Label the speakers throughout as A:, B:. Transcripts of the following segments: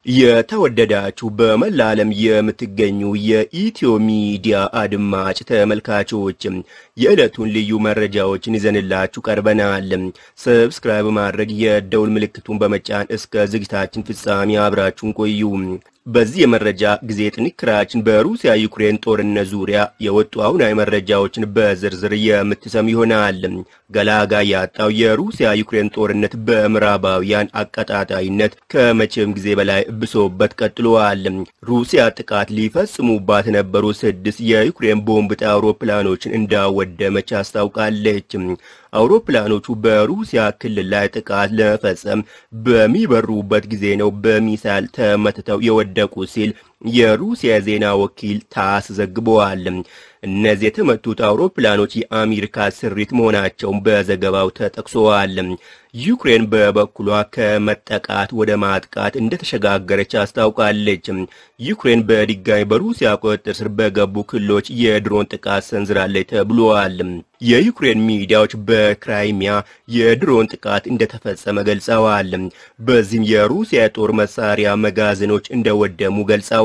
A: የተወደዳችሁ በመላ ዓለም የምትገኙ የኢትዮ ሚዲያ አድማጭ ተመልካቾች የዕለቱን ልዩ መረጃዎችን ይዘንላችሁ ቀርበናል። ሰብስክራይብ ማድረግ የደውል ምልክቱን በመጫን እስከ ዝግጅታችን ፍጻሜ አብራችሁን ቆዩ። በዚህ የመረጃ ጊዜ ጥንክራችን በሩሲያ ዩክሬን ጦርነት ዙሪያ የወጡ አሁናዊ መረጃዎችን በዝርዝር የምትሰሙ ይሆናል። ገላጋይ ያጣው የሩሲያ ዩክሬን ጦርነት በምዕራባውያን አቀጣጣይነት ከመቼም ጊዜ በላይ ብሶበት ቀጥሏል። ሩሲያ ጥቃት ሊፈጽሙባት የነበሩ 6 የዩክሬን ቦምብ ጣይ አውሮፕላኖችን እንዳወደመች አስታውቃለች። አውሮፕላኖቹ በሩሲያ ክልል ላይ ጥቃት ለመፈጸም በሚበሩበት ጊዜ ነው በሚሳይል ተመትተው የወደቁ ሲል የሩሲያ ዜና ወኪል ታስ ዘግቧል። እነዚህ የተመቱት አውሮፕላኖች የአሜሪካ ስሪት መሆናቸውን በዘገባው ተጠቅሷል። ዩክሬን በበኩሏ ከመጠቃት ወደ ማጥቃት እንደተሸጋገረች አስታውቃለች። ዩክሬን በድጋሚ በሩሲያ ቁጥጥር ስር በገቡ ክልሎች የድሮን ጥቃት ሰንዝራለች ተብሏል። የዩክሬን ሚዲያዎች በክራይሚያ የድሮን ጥቃት እንደተፈጸመ ገልጸዋል። በዚህም የሩሲያ ጦር መሳሪያ መጋዘኖች እንደወደሙ ገልጸዋል።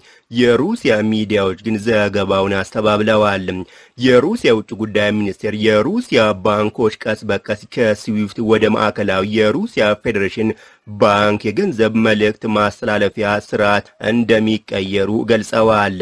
A: የሩሲያ ሚዲያዎች ግን ዘገባውን አስተባብለዋል። የሩሲያ ውጭ ጉዳይ ሚኒስቴር የሩሲያ ባንኮች ቀስ በቀስ ከስዊፍት ወደ ማዕከላዊ የሩሲያ ፌዴሬሽን ባንክ የገንዘብ መልእክት ማስተላለፊያ ስርዓት እንደሚቀየሩ ገልጸዋል።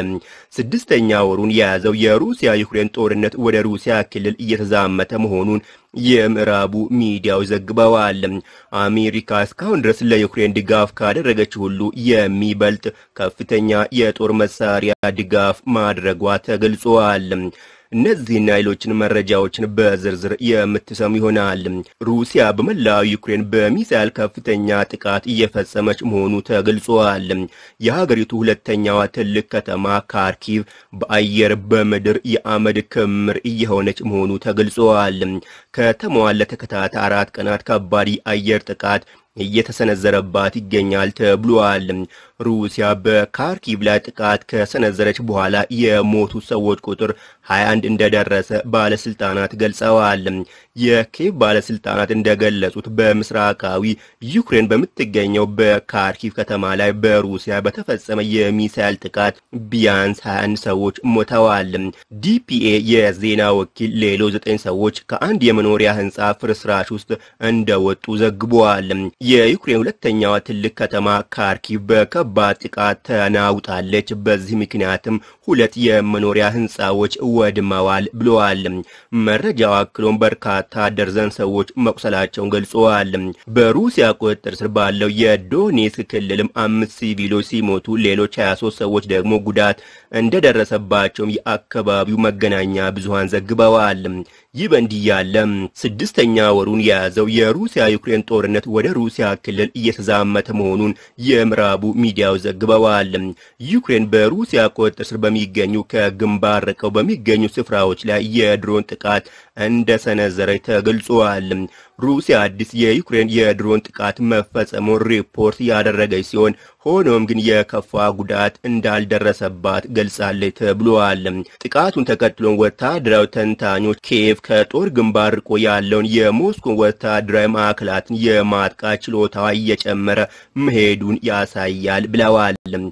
A: 6ኛ ወሩን የያዘው የሩሲያ ዩክሬን ጦርነት ወደ ሩሲያ ክልል እየተዛመተ መሆኑን የምዕራቡ ሚዲያዎች ዘግበዋል። አሜሪካ እስካሁን ድረስ ለዩክሬን ድጋፍ ካደረገች ሁሉ የሚበልጥ ከፍተኛ የጦር መሳሪያ ድጋፍ ማድረጓ ተገልጿል። እነዚህና ሌሎችን መረጃዎችን በዝርዝር የምትሰሙ ይሆናል። ሩሲያ በመላው ዩክሬን በሚሳይል ከፍተኛ ጥቃት እየፈጸመች መሆኑ ተገልጿል። የሀገሪቱ ሁለተኛዋ ትልቅ ከተማ ካርኪቭ በአየር በምድር የአመድ ክምር እየሆነች መሆኑ ተገልጿል። ከተማዋ ለተከታታይ 4 ቀናት ከባድ የአየር ጥቃት እየተሰነዘረባት ይገኛል ተብሏል። ሩሲያ በካርኪቭ ላይ ጥቃት ከሰነዘረች በኋላ የሞቱ ሰዎች ቁጥር 21 እንደደረሰ ባለስልጣናት ገልጸዋል። የኪየቭ ባለስልጣናት እንደገለጹት በምስራቃዊ ዩክሬን በምትገኘው በካርኪቭ ከተማ ላይ በሩሲያ በተፈጸመ የሚሳይል ጥቃት ቢያንስ 21 ሰዎች ሞተዋል። ዲፒኤ የዜና ወኪል ሌሎች 9 ሰዎች ከአንድ የመኖሪያ ህንጻ ፍርስራሽ ውስጥ እንደወጡ ዘግቧል። የዩክሬን ሁለተኛዋ ትልቅ ከተማ ካርኪቭ በከባድ ጥቃት ተናውጣለች። በዚህ ምክንያትም 2 የመኖሪያ ህንጻዎች ወድመዋል ብለዋል። መረጃው አክሎም በርካታ ደርዘን ሰዎች መቁሰላቸውን ገልጸዋል። በሩሲያ ቁጥጥር ስር ባለው የዶኔትስክ ክልልም 5 ሲቪሎች ሲሞቱ ሌሎች 23 ሰዎች ደግሞ ጉዳት እንደደረሰባቸው የአካባቢው መገናኛ ብዙሃን ዘግበዋል። ይህ በእንዲህ ያለ 6ኛ ወሩን የያዘው የሩሲያ ዩክሬን ጦርነት ወደ ሩሲያ ክልል እየተዛመተ መሆኑን የምዕራቡ ሚዲያው ዘግበዋል። ዩክሬን በሩሲያ ቁጥጥር ስር በሚገኙ ከግንባር ርቀው በሚገኙ ስፍራዎች ላይ የድሮን ጥቃት እንደሰነዘረች ተገልጿል። ሩሲያ አዲስ የዩክሬን የድሮን ጥቃት መፈጸሙን ሪፖርት ያደረገች ሲሆን ሆኖም ግን የከፋ ጉዳት እንዳልደረሰባት ገልጻለች ተብሏል። ጥቃቱን ተከትሎ ወታደራዊ ተንታኞች ኪየቭ ከጦር ግንባር ርቆ ያለውን የሞስኮ ወታደራዊ ማዕከላትን የማጥቃት ችሎታዋ እየጨመረ መሄዱን ያሳያል ብለዋል።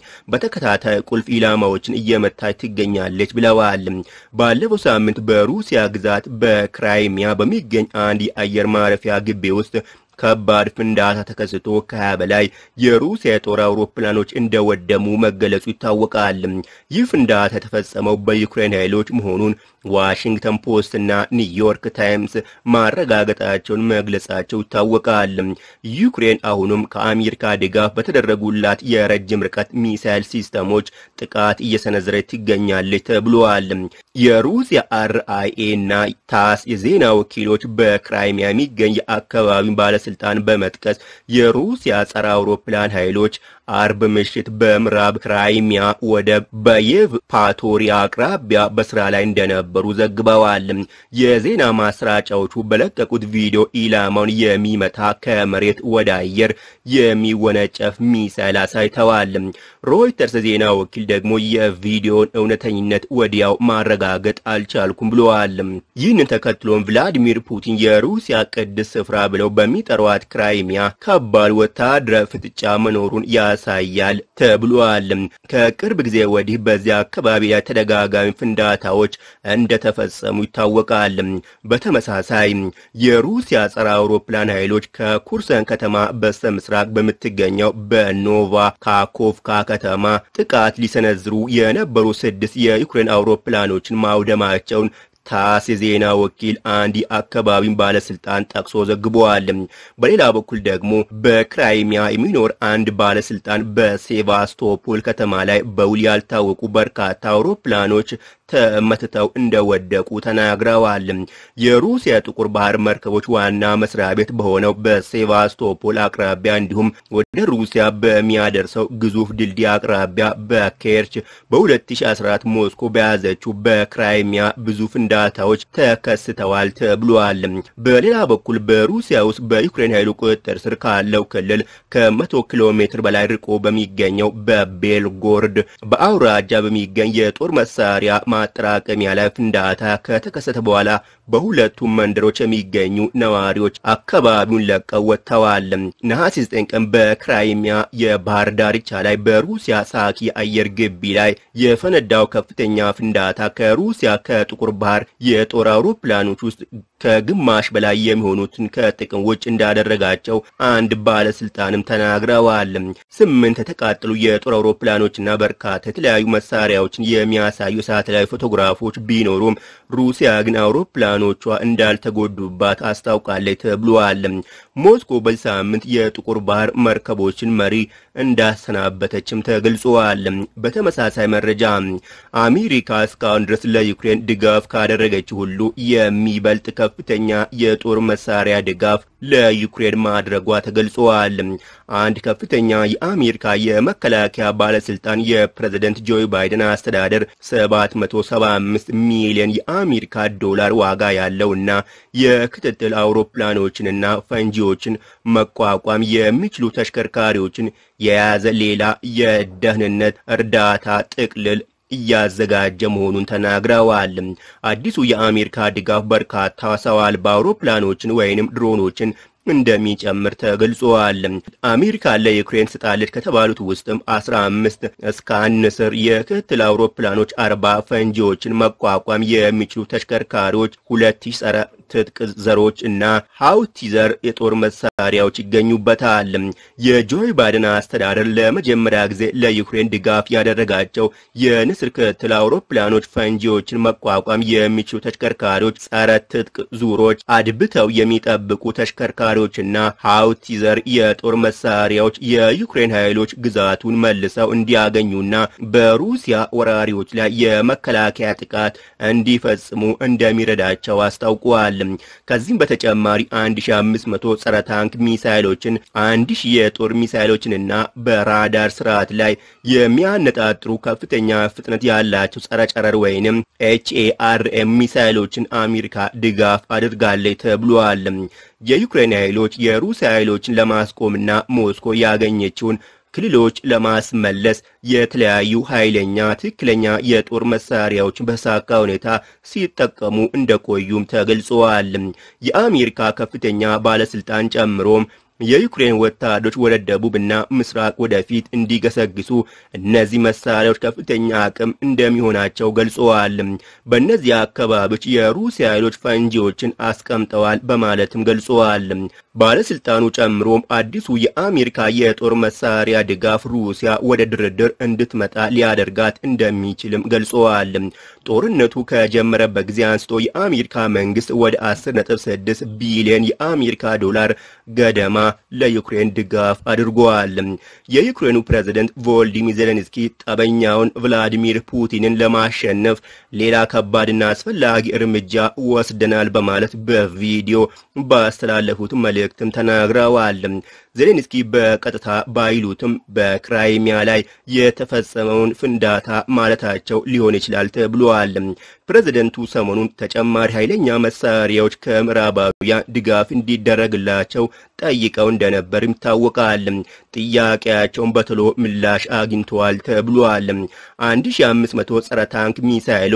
A: በተከታታይ ቁልፍ ኢላማዎችን እየመታች ትገኛለች ብለዋል። ባለፈው ሳምንት በሩሲያ ግዛት በክራይሚያ በሚገኝ አንድ የአየር ማረፊያ ግቢ ውስጥ ከባድ ፍንዳታ ተከስቶ ከ20 በላይ የሩሲያ ጦር አውሮፕላኖች እንደወደሙ መገለጹ ይታወቃል። ይህ ፍንዳታ የተፈጸመው በዩክሬን ኃይሎች መሆኑን ዋሽንግተን ፖስት እና ኒውዮርክ ታይምስ ማረጋገጣቸውን መግለጻቸው ይታወቃል። ዩክሬን አሁንም ከአሜሪካ ድጋፍ በተደረጉላት የረጅም ርቀት ሚሳይል ሲስተሞች ጥቃት እየሰነዘረች ትገኛለች ተብሏል። የሩሲያ RIA እና ታስ የዜና ወኪሎች በክራይሚያ የሚገኝ የአካባቢውን ባለስልጣን በመጥቀስ የሩሲያ ጸረ አውሮፕላን ኃይሎች አርብ ምሽት በምዕራብ ክራይሚያ ወደ በየቭፓቶሪ አቅራቢያ በስራ ላይ እንደነበሩ ዘግበዋል። የዜና ማሰራጫዎቹ በለቀቁት ቪዲዮ ኢላማውን የሚመታ ከመሬት ወደ አየር የሚወነጨፍ ሚሳይል አሳይተዋል። ሮይተርስ ዜና ወኪል ደግሞ የቪዲዮን እውነተኝነት ወዲያው ማረጋገጥ አልቻልኩም ብለዋል። ይህንን ተከትሎም ቭላዲሚር ፑቲን የሩሲያ ቅድስ ስፍራ ብለው በሚጠሯት ክራይሚያ ከባድ ወታደራዊ ፍጥጫ መኖሩን ያሳያል ተብሏል። ከቅርብ ጊዜ ወዲህ በዚያ አካባቢ ተደጋጋሚ ፍንዳታዎች እንደተፈጸሙ ይታወቃል። በተመሳሳይ የሩሲያ ጸረ አውሮፕላን ኃይሎች ከኩርሰን ከተማ በስተምስራቅ በምትገኘው በኖቫ ካኮቭካ ከተማ ጥቃት ሊሰነዝሩ የነበሩ 6 የዩክሬን አውሮፕላኖችን ማውደማቸውን ታስ የዜና ወኪል አንድ የአካባቢውን ባለስልጣን ጠቅሶ ዘግቧል። በሌላ በኩል ደግሞ በክራይሚያ የሚኖር አንድ ባለስልጣን በሴቫስቶፖል ከተማ ላይ በውል ያልታወቁ በርካታ አውሮፕላኖች ተመትተው እንደወደቁ ተናግረዋል። የሩሲያ ጥቁር ባህር መርከቦች ዋና መስሪያ ቤት በሆነው በሴቫስቶፖል አቅራቢያ እንዲሁም ወደ ሩሲያ በሚያደርሰው ግዙፍ ድልድይ አቅራቢያ በኬርች በ2014 ሞስኮ በያዘችው በክራይሚያ ብዙ ፍንዳታዎች ተከስተዋል ተብሏል። በሌላ በኩል በሩሲያ ውስጥ በዩክሬን ኃይሉ ቁጥጥር ስር ካለው ክልል ከ100 ኪሎ ሜትር በላይ ርቆ በሚገኘው በቤልጎርድ በአውራጃ በሚገኝ የጦር መሳሪያ ማጠራቀሚያ ላይ ፍንዳታ ከተከሰተ በኋላ በሁለቱም መንደሮች የሚገኙ ነዋሪዎች አካባቢውን ለቀው ወጥተዋል። ነሐሴ 9 ቀን በክራይሚያ የባህር ዳርቻ ላይ በሩሲያ ሳኪ አየር ግቢ ላይ የፈነዳው ከፍተኛ ፍንዳታ ከሩሲያ ከጥቁር ባህር የጦር አውሮፕላኖች ውስጥ ከግማሽ በላይ የሚሆኑትን ከጥቅም ውጭ እንዳደረጋቸው አንድ ባለስልጣንም ተናግረዋል። 8 የተቃጠሉ የጦር አውሮፕላኖችና በርካታ የተለያዩ መሳሪያዎችን የሚያሳዩ ሳተላይት ፎቶግራፎች ቢኖሩም ሩሲያ ግን አውሮፕላኖቿ እንዳልተጎዱባት አስታውቃለች ተብሏል። ሞስኮ በዚህ ሳምንት የጥቁር ባህር መርከቦችን መሪ እንዳሰናበተችም ተገልጿል። በተመሳሳይ መረጃ አሜሪካ እስካሁን ድረስ ለዩክሬን ድጋፍ ካደረገችው ሁሉ የሚበልጥ ከፍተኛ የጦር መሳሪያ ድጋፍ ለዩክሬን ማድረጓ ተገልጿል። አንድ ከፍተኛ የአሜሪካ የመከላከያ ባለስልጣን የፕሬዝዳንት ጆ ባይደን አስተዳደር 775 ሚሊዮን የአሜሪካ ዶላር ዋጋ ያለውና የክትትል አውሮፕላኖችንና ፈንጂዎችን መቋቋም የሚችሉ ተሽከርካሪዎችን የያዘ ሌላ የደህንነት እርዳታ ጥቅልል እያዘጋጀ መሆኑን ተናግረዋል። አዲሱ የአሜሪካ ድጋፍ በርካታ ሰው አልባ አውሮፕላኖችን ወይንም ድሮኖችን እንደሚጨምር ተገልጿል። አሜሪካ ለዩክሬን ስጣለች ከተባሉት ውስጥም 15 ስካንስር የክትትል አውሮፕላኖች፣ 40 ፈንጂዎችን መቋቋም የሚችሉ ተሽከርካሪዎች፣ 2000 ጸረ ትጥቅ ዘሮች እና ሃውቲዘር የጦር መሳሪያዎች ይገኙበታል። የጆ ባይደን አስተዳደር ለመጀመሪያ ጊዜ ለዩክሬን ድጋፍ ያደረጋቸው የንስር ክትትል አውሮፕላኖች፣ ፈንጂዎችን መቋቋም የሚችሉ ተሽከርካሪዎች፣ ጸረ ትጥቅ ዙሮች፣ አድብተው የሚጠብቁ ተሽከርካሪዎችና ሃውቲዘር የጦር መሳሪያዎች የዩክሬን ኃይሎች ግዛቱን መልሰው እንዲያገኙና በሩሲያ ወራሪዎች ላይ የመከላከያ ጥቃት እንዲፈጽሙ እንደሚረዳቸው አስታውቋል። ከዚህም በተጨማሪ 1500 ጸረ ታንክ ሚሳይሎችን፣ 1000 የጦር ሚሳይሎችንና በራዳር ስርዓት ላይ የሚያነጣጥሩ ከፍተኛ ፍጥነት ያላቸው ጸረ ጨረር ወይንም HARM ሚሳይሎችን አሜሪካ ድጋፍ አድርጋለች ተብሏል። የዩክሬን ኃይሎች የሩሲያ ኃይሎችን ለማስቆምና ሞስኮ ያገኘችውን ክልሎች ለማስመለስ የተለያዩ ኃይለኛ ትክክለኛ የጦር መሳሪያዎችን በሳካ ሁኔታ ሲጠቀሙ እንደቆዩም ተገልጿል። የአሜሪካ ከፍተኛ ባለስልጣን ጨምሮም የዩክሬን ወታደሮች ወደ ደቡብና ምስራቅ ወደፊት እንዲገሰግሱ እነዚህ መሳሪያዎች ከፍተኛ አቅም እንደሚሆናቸው ገልጸዋል። በእነዚህ አካባቢዎች የሩሲያ ኃይሎች ፈንጂዎችን አስቀምጠዋል በማለትም ገልጸዋል። ባለስልጣኑ ጨምሮም አዲሱ የአሜሪካ የጦር መሳሪያ ድጋፍ ሩሲያ ወደ ድርድር እንድትመጣ ሊያደርጋት እንደሚችልም ገልጸዋል። ጦርነቱ ከጀመረበት ጊዜ አንስቶ የአሜሪካ መንግስት ወደ 10.6 ቢሊዮን የአሜሪካ ዶላር ገደማ ለዩክሬን ድጋፍ አድርጓል። የዩክሬኑ ፕሬዝዳንት ቮሎዲሚር ዜሌንስኪ ጠበኛውን ቭላዲሚር ፑቲንን ለማሸነፍ ሌላ ከባድና አስፈላጊ እርምጃ ወስደናል በማለት በቪዲዮ ባስተላለፉት መልእክትም ተናግረዋል። ዜሌንስኪ በቀጥታ ባይሉትም በክራይሚያ ላይ የተፈጸመውን ፍንዳታ ማለታቸው ሊሆን ይችላል ተብሏል። ፕሬዝዳንቱ ሰሞኑን ተጨማሪ ኃይለኛ መሳሪያዎች ከምዕራባውያን ድጋፍ እንዲደረግላቸው ጠይቀው እንደነበር ይታወቃል። ጥያቄያቸውን በቶሎ ምላሽ አግኝተዋል ተብሏል። 1500 ጸረ ታንክ ሚሳይሎች፣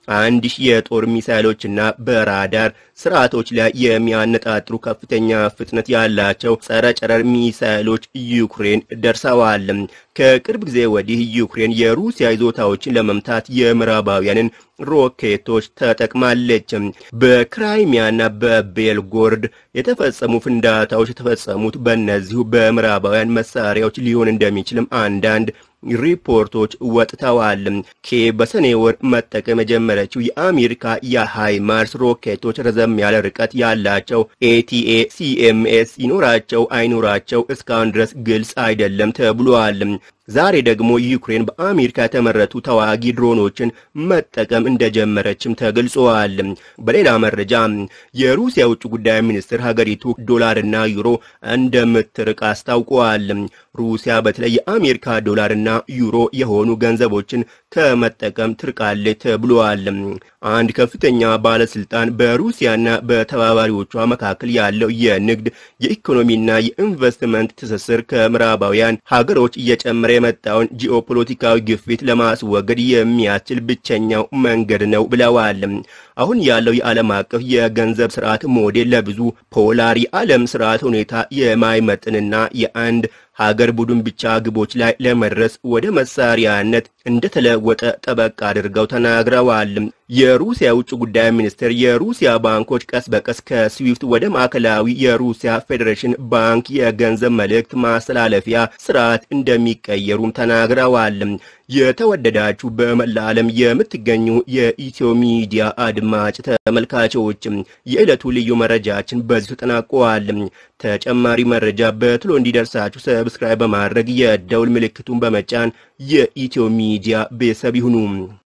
A: 1000 የጦር ሚሳይሎችና በራዳር ስርዓቶች ላይ የሚያነጣጥሩ ከፍተኛ ፍጥነት ያላቸው ጸረ ጨረር ሚሳይሎች ዩክሬን ደርሰዋል። ከቅርብ ጊዜ ወዲህ ዩክሬን የሩሲያ ይዞታዎችን ለመምታት የምዕራባውያንን ሮኬቶች ተጠቅማለች። በክራይሚያና በቤልጎርድ የተፈጸሙ ፍንዳታዎች የተፈጸሙት በእነዚሁ በምዕራባውያን መሳሪያዎች ሊሆን እንደሚችልም አንዳንድ ሪፖርቶች ወጥተዋል። ኬቭ በሰኔ ወር መጠቀም የጀመረችው የአሜሪካ የሃይማርስ ሮኬቶች ረዘም ያለ ርቀት ያላቸው ATACMS ይኖራቸው አይኖራቸው እስካሁን ድረስ ግልጽ አይደለም ተብሏል። ዛሬ ደግሞ ዩክሬን በአሜሪካ የተመረቱ ተዋጊ ድሮኖችን መጠቀም እንደጀመረችም ተገልጿል። በሌላ መረጃ የሩሲያ ውጭ ጉዳይ ሚኒስትር ሀገሪቱ ዶላርና ዩሮ እንደምትርቅ አስታውቋል። ሩሲያ በተለይ የአሜሪካ ዶላርና ዩሮ የሆኑ ገንዘቦችን ከመጠቀም ትርቃለች ተብሏል። አንድ ከፍተኛ ባለስልጣን በሩሲያና በተባባሪዎቿ መካከል ያለው የንግድ የኢኮኖሚና የኢንቨስትመንት ትስስር ከምዕራባውያን ሀገሮች እየጨመረ የመጣውን ጂኦፖለቲካዊ ግፊት ለማስወገድ የሚያስችል ብቸኛው መንገድ ነው ብለዋል። አሁን ያለው የዓለም አቀፍ የገንዘብ ስርዓት ሞዴል ለብዙ ፖላር የዓለም ስርዓት ሁኔታ የማይመጥንና የአንድ ሀገር ቡድን ብቻ ግቦች ላይ ለመድረስ ወደ መሳሪያነት እንደተለወጠ ጠበቅ አድርገው ተናግረዋል። የሩሲያ ውጭ ጉዳይ ሚኒስቴር የሩሲያ ባንኮች ቀስ በቀስ ከስዊፍት ወደ ማዕከላዊ የሩሲያ ፌዴሬሽን ባንክ የገንዘብ መልእክት ማስተላለፊያ ስርዓት እንደሚቀየሩም ተናግረዋል። የተወደዳችሁ በመላ ዓለም የምትገኙ የኢትዮ ሚዲያ አድማጭ ተመልካቾች የዕለቱ ልዩ መረጃችን በዚህ ተጠናቋል። ተጨማሪ መረጃ በቶሎ እንዲደርሳችሁ ሰብስክራይብ በማድረግ የደውል ምልክቱን በመጫን የኢትዮ ሚዲያ ቤተሰብ ይሁኑ።